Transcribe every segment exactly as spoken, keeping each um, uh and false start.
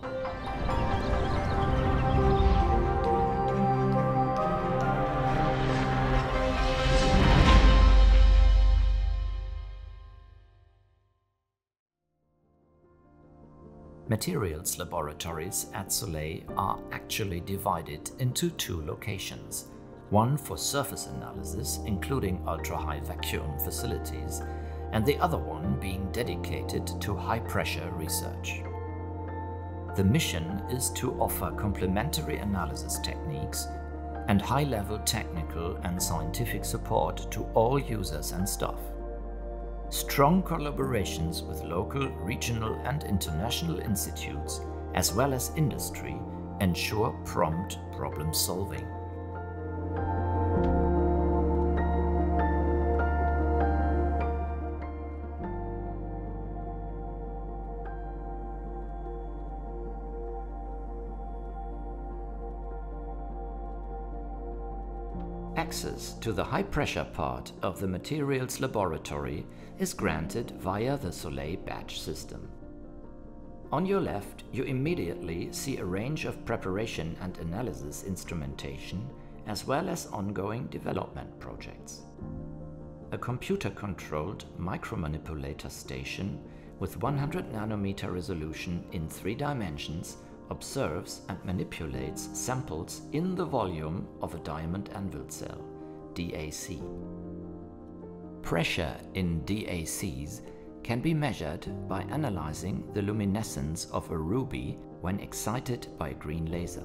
Materials laboratories at SOLEIL are actually divided into two locations, one for surface analysis including ultra-high vacuum facilities, and the other one being dedicated to high-pressure research. The mission is to offer complementary analysis techniques and high-level technical and scientific support to all users and staff. Strong collaborations with local, regional and international institutes, as well as industry, ensure prompt problem solving. Access to the high-pressure part of the materials laboratory is granted via the SOLEIL badge system. On your left, you immediately see a range of preparation and analysis instrumentation, as well as ongoing development projects. A computer-controlled micromanipulator station with one hundred nanometer resolution in three dimensions observes and manipulates samples in the volume of a diamond anvil cell, D A C. Pressure in D A Cs can be measured by analyzing the luminescence of a ruby when excited by a green laser.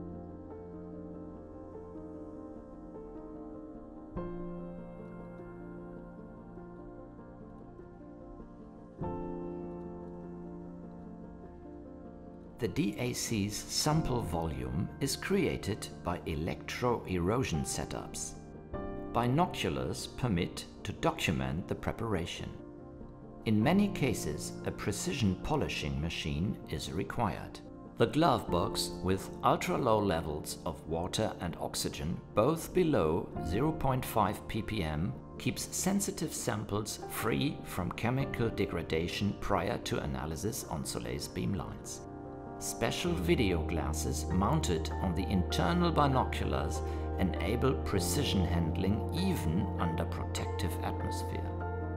The D A C's sample volume is created by electro-erosion setups. Binoculars permit to document the preparation. In many cases, a precision polishing machine is required. The glove box with ultra-low levels of water and oxygen, both below zero point five p p m, keeps sensitive samples free from chemical degradation prior to analysis on SOLEIL's beamlines. Special video glasses mounted on the internal binoculars enable precision handling even under protective atmosphere.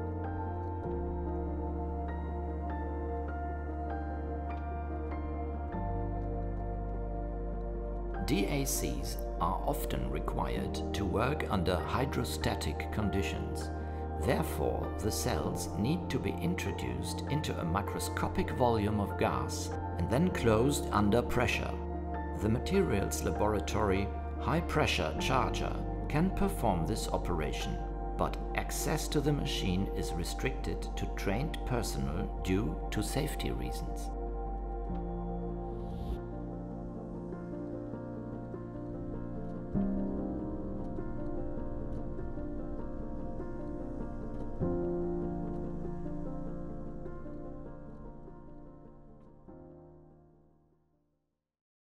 D A Cs are often required to work under hydrostatic conditions. Therefore, the cells need to be introduced into a microscopic volume of gas and then closed under pressure. The materials laboratory high-pressure charger can perform this operation, but access to the machine is restricted to trained personnel due to safety reasons.